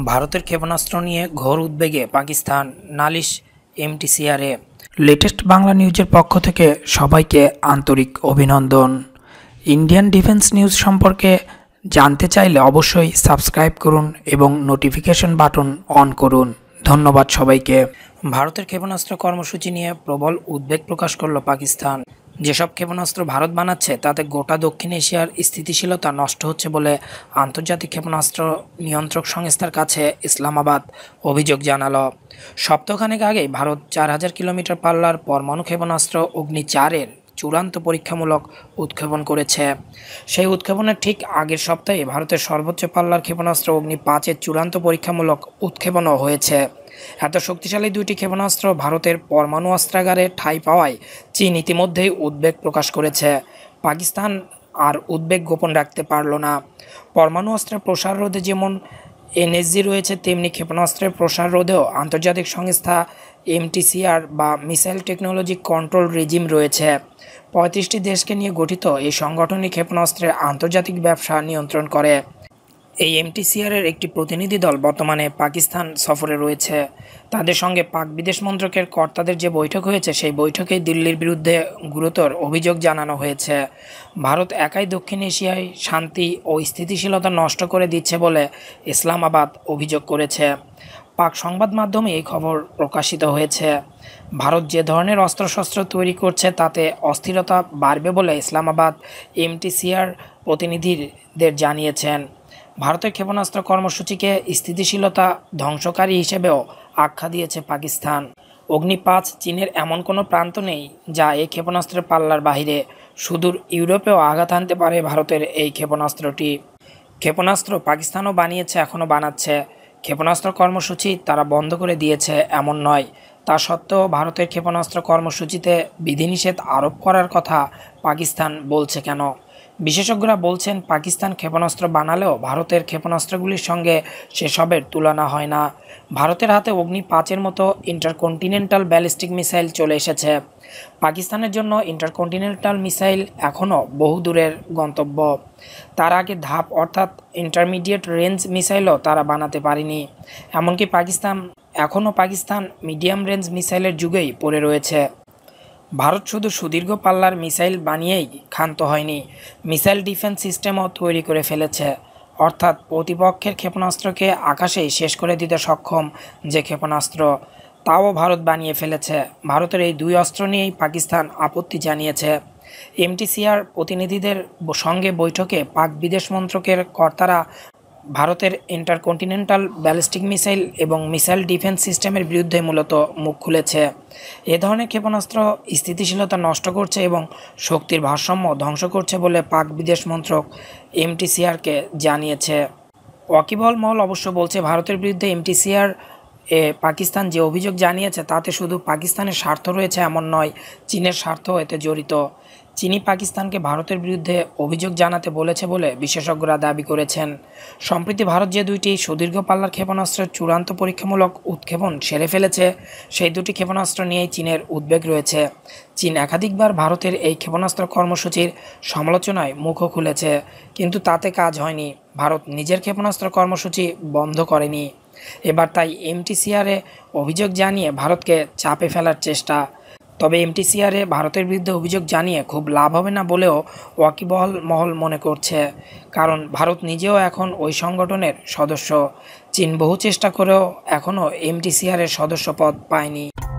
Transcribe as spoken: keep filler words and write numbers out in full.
ভারতের ক্ষেপণাস্ত্র নিয়ে ঘোর উদ্বেগে পাকিস্তান, নালিশ এমটিসিআরে। লেটেস্ট বাংলা নিউজের পক্ষ থেকে সবাইকে আন্তরিক অভিনন্দন। ইন্ডিয়ান ডিফেন্স নিউজ সম্পর্কে জানতে চাইলে অবশ্যই সাবস্ক্রাইব করুন এবং নোটিফিকেশন বাটন অন করুন। ধন্যবাদ সবাইকে। ভারতের ক্ষেপণাস্ত্র কর্মসূচি নিয়ে প্রবল উদ্বেগ প্রকাশ করল পাকিস্তান। যেসব ক্ষেপণাস্ত্র ভারত বানাচ্ছে তাতে গোটা দক্ষিণ এশিয়ার স্থিতিশীলতা নষ্ট হচ্ছে বলে আন্তর্জাতিক ক্ষেপণাস্ত্র নিয়ন্ত্রক সংস্থার কাছে ইসলামাবাদ অভিযোগ জানালো। সপ্তাহখানেক আগেই ভারত চার হাজার কিলোমিটার পাল্লার পরমাণু ক্ষেপণাস্ত্র অগ্নি চারের চূড়ান্ত পরীক্ষামূলক উৎক্ষেপণ করেছে। সেই উৎক্ষেপণের ঠিক আগের সপ্তাহে ভারতের সর্বোচ্চ পাল্লার ক্ষেপণাস্ত্র অগ্নি পাঁচের চূড়ান্ত পরীক্ষামূলক উৎক্ষেপণও হয়েছে। এত শক্তিশালী দুইটি ক্ষেপণাস্ত্র ভারতের পরমাণু অস্ত্রাগারে ঠাঁই পাওয়ায় চীন ইতিমধ্যেই উদ্বেগ প্রকাশ করেছে। পাকিস্তান আর উদ্বেগ গোপন রাখতে পারল না। পরমাণু অস্ত্রের প্রসার রোধে যেমন এনএসজি রয়েছে, তেমনি ক্ষেপণাস্ত্রের প্রসার রোধেও আন্তর্জাতিক সংস্থা এমটিসিআর বা মিসাইল টেকনোলজি কন্ট্রোল রেজিম রয়েছে। পঁয়ত্রিশটি দেশকে নিয়ে গঠিত এই সংগঠনই ক্ষেপণাস্ত্রের আন্তর্জাতিক ব্যবসা নিয়ন্ত্রণ করে। এই এমটিসিআরের একটি প্রতিনিধি দল বর্তমানে পাকিস্তান সফরে রয়েছে। তাদের সঙ্গে পাক বিদেশ মন্ত্রকের কর্তাদের যে বৈঠক হয়েছে, সেই বৈঠকেই দিল্লির বিরুদ্ধে গুরুতর অভিযোগ জানানো হয়েছে। ভারত একাই দক্ষিণ এশিয়ায় শান্তি ও স্থিতিশীলতা নষ্ট করে দিচ্ছে বলে ইসলামাবাদ অভিযোগ করেছে। পাক সংবাদ মাধ্যমে এই খবর প্রকাশিত হয়েছে। ভারত যে ধরনের অস্ত্রশস্ত্র তৈরি করছে তাতে অস্থিরতা বাড়বে বলে ইসলামাবাদ এমটিসিআর প্রতিনিধিদের জানিয়েছেন। ভারতের ক্ষেপণাস্ত্র কর্মসূচিকে স্থিতিশীলতা ধ্বংসকারী হিসেবেও আখ্যা দিয়েছে পাকিস্তান। অগ্নি পাঁচ চীনের এমন কোনো প্রান্ত নেই যা এই ক্ষেপণাস্ত্রের পাল্লার বাহিরে। সুদূর ইউরোপেও আঘাত আনতে পারে ভারতের এই ক্ষেপণাস্ত্রটি। ক্ষেপণাস্ত্র পাকিস্তানও বানিয়েছে, এখনও বানাচ্ছে। ক্ষেপণাস্ত্র কর্মসূচি তারা বন্ধ করে দিয়েছে এমন নয়। তা সত্ত্বেও ভারতের ক্ষেপণাস্ত্র কর্মসূচিতে বিধিনিষেধ আরোপ করার কথা পাকিস্তান বলছে কেন? বিশেষজ্ঞরা বলছেন, পাকিস্তান ক্ষেপণাস্ত্র বানালেও ভারতের ক্ষেপণাস্ত্রগুলির সঙ্গে সেসবের তুলনা হয় না। ভারতের হাতে অগ্নি পাঁচের মতো ইন্টারকন্টিনেন্টাল ব্যালিস্টিক মিসাইল চলে এসেছে। পাকিস্তানের জন্য ইন্টারকন্টিনেন্টাল মিসাইল এখনও বহু দূরের গন্তব্য। তার আগে ধাপ অর্থাৎ ইন্টারমিডিয়েট রেঞ্জ মিসাইলও তারা বানাতে পারেনি। এমনকি পাকিস্তান এখনও পাকিস্তান মিডিয়াম রেঞ্জ মিসাইলের যুগেই পড়ে রয়েছে। ভারত শুধু সুদীর্ঘ পাল্লার মিসাইল বানিয়েই ক্ষান্ত হয়নি, মিসাইল ডিফেন্স সিস্টেমও তৈরি করে ফেলেছে। অর্থাৎ প্রতিপক্ষের ক্ষেপণাস্ত্রকে আকাশেই শেষ করে দিতে সক্ষম যে ক্ষেপণাস্ত্র, তাও ভারত বানিয়ে ফেলেছে। ভারতের এই দুই অস্ত্র নিয়েই পাকিস্তান আপত্তি জানিয়েছে। এমটিসিআর প্রতিনিধিদের সঙ্গে বৈঠকে পাক বিদেশ মন্ত্রকের কর্তারা ভারতের ইন্টারকন্টিনেন্টাল ব্যালিস্টিক মিসাইল এবং মিসাইল ডিফেন্স সিস্টেমের বিরুদ্ধে মূলত মুখ খুলেছে। এ ধরনের ক্ষেপণাস্ত্র স্থিতিশীলতা নষ্ট করছে এবং শক্তির ভারসাম্য ধ্বংস করছে বলে পাক বিদেশ মন্ত্রক এমটিসিআরকে জানিয়েছে। ওয়াকিবহল মহল অবশ্য বলছে, ভারতের বিরুদ্ধে এমটিসিআর এ পাকিস্তান যে অভিযোগ জানিয়েছে তাতে শুধু পাকিস্তানের স্বার্থ রয়েছে এমন নয়, চীনের স্বার্থও এতে জড়িত। চীনই পাকিস্তানকে ভারতের বিরুদ্ধে অভিযোগ জানাতে বলেছে বলে বিশেষজ্ঞরা দাবি করেছেন। সম্প্রতি ভারত যে দুইটি সুদীর্ঘ পাল্লার ক্ষেপণাস্ত্রের চূড়ান্ত পরীক্ষামূলক উৎক্ষেপণ সেরে ফেলেছে, সেই দুটি ক্ষেপণাস্ত্র নিয়েই চীনের উদ্বেগ রয়েছে। চীন একাধিকবার ভারতের এই ক্ষেপণাস্ত্র কর্মসূচির সমালোচনায় মুখও খুলেছে, কিন্তু তাতে কাজ হয়নি। ভারত নিজের ক্ষেপণাস্ত্র কর্মসূচি বন্ধ করেনি। এবার তাই এমটিসিআরে অভিযোগ জানিয়ে ভারতকে চাপে ফেলার চেষ্টা। তবে এমটিসিআরে ভারতের বিরুদ্ধে অভিযোগ জানিয়ে খুব লাভ হবে না বলেও ওয়াকিবহল মহল মনে করছে, কারণ ভারত নিজেও এখন ওই সংগঠনের সদস্য। চীন বহু চেষ্টা করেও এখনও এমটিসিআরের সদস্যপদ পায়নি।